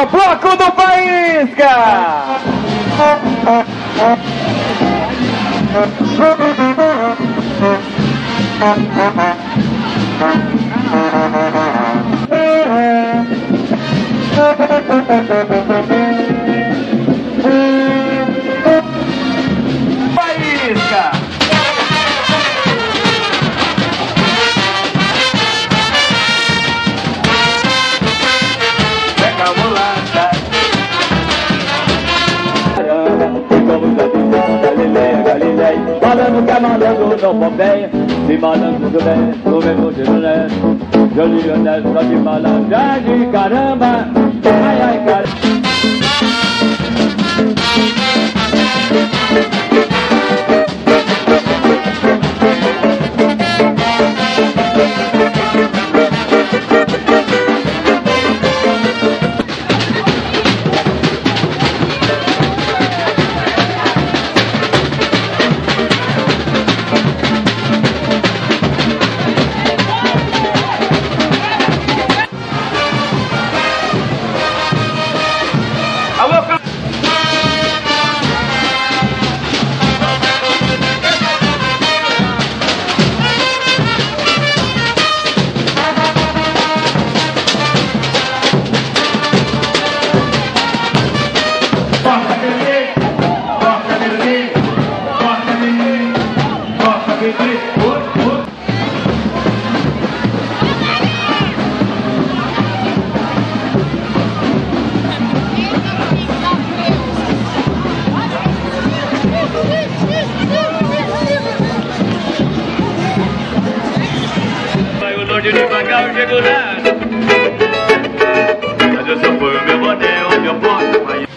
o bloco do Faísca! Faísca! Pega a mulata. Como já disse Galileia, Galileia, falando que é malandro não Pompeia, de malandro do bem, do mesmo de José, Juliana só de malandragem, caramba, ai ai caramba. Devagar eu chego lá, mas eu só ponho meu boné onde eu posso.